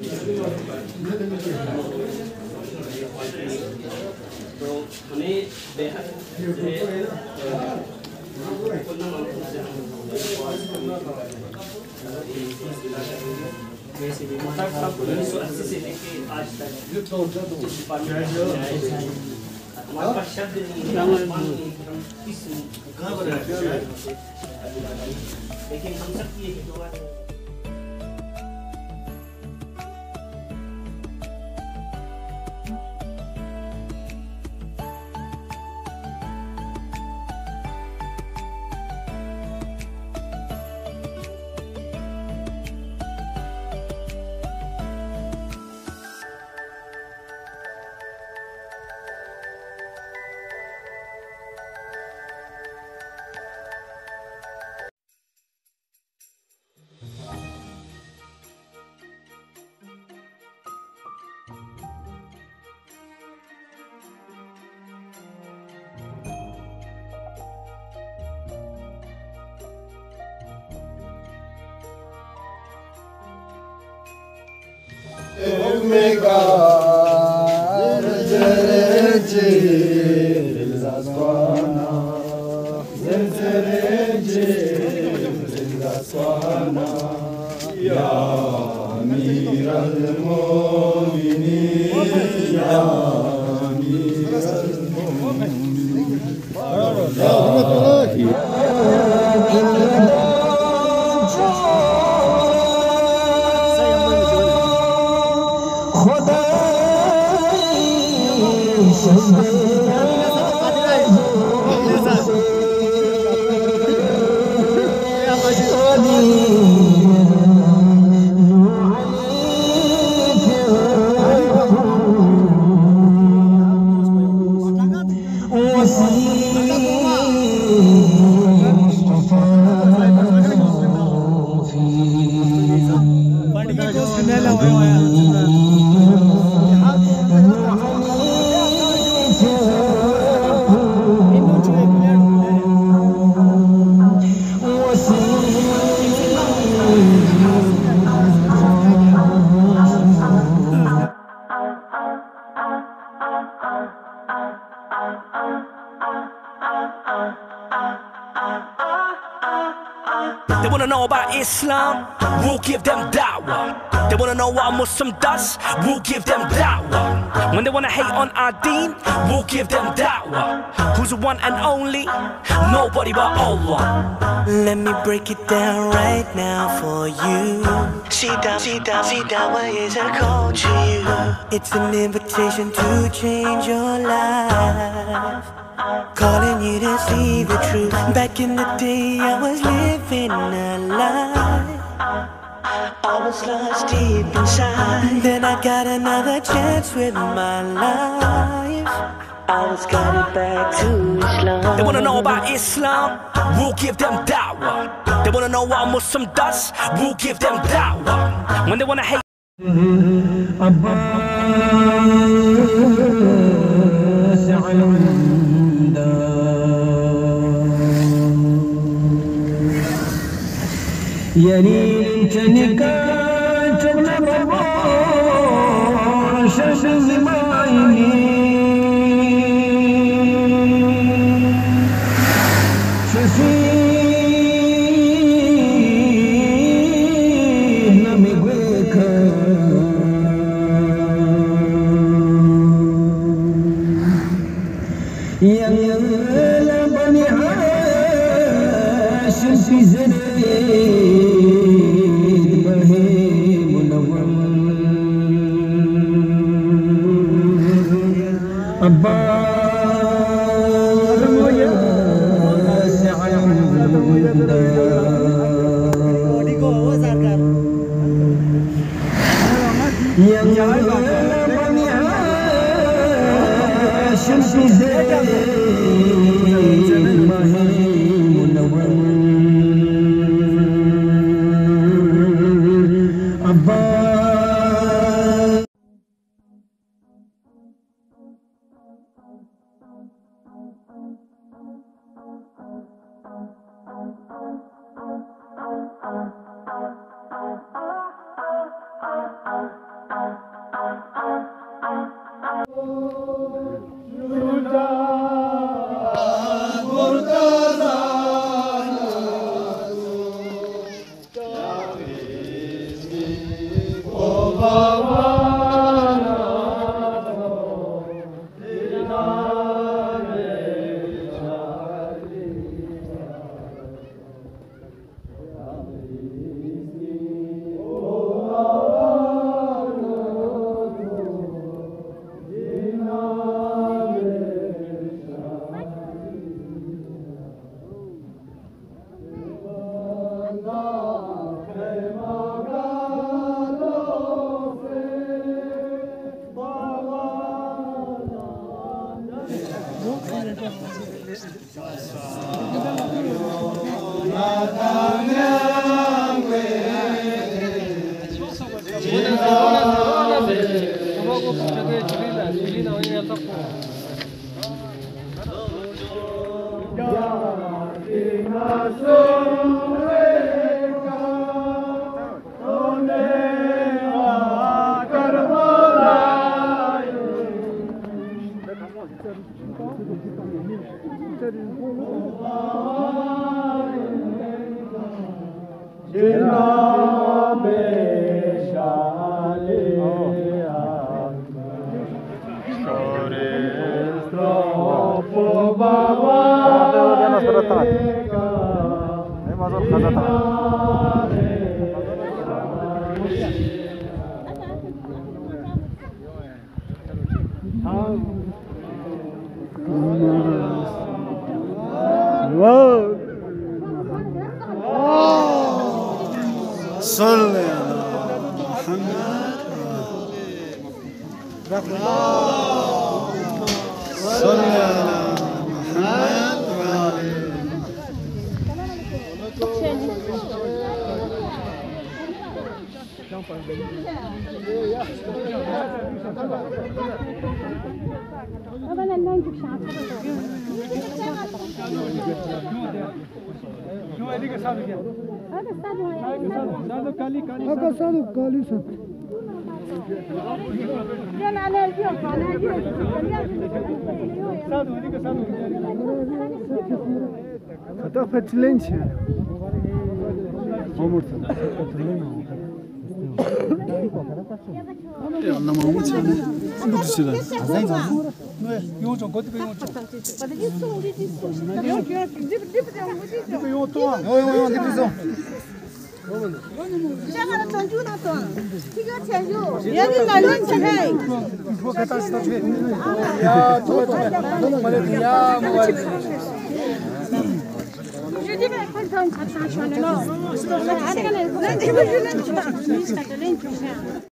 तो हमें बेहद मुख्तार साहब 1980 से लेके आज तक हमारे पास शब्द नहीं है लेकिन हम सब की एक दुआ है। They wanna know about Islam, we'll give them da'wah. They wanna know what a Muslim does, we'll give them da'wah. When they wanna hate on our deen, we'll give them da'wah. Who's the one and only? Nobody but Allah. Let me break it down right now for you. See da'wah is a call to you. It's an invitation to change your life, calling you to see the truth. Back in the day I was living a lie, I was lost deep inside. Then I got another chance with my life, I was guided back to Islam. They wanna know about Islam, we'll give them da'wah. They wanna know what a Muslim does, we'll give them da'wah. When they wanna hate يلين تنكات نبضاش زمايني شفينا مقويك يا بني هاشم في زنين Je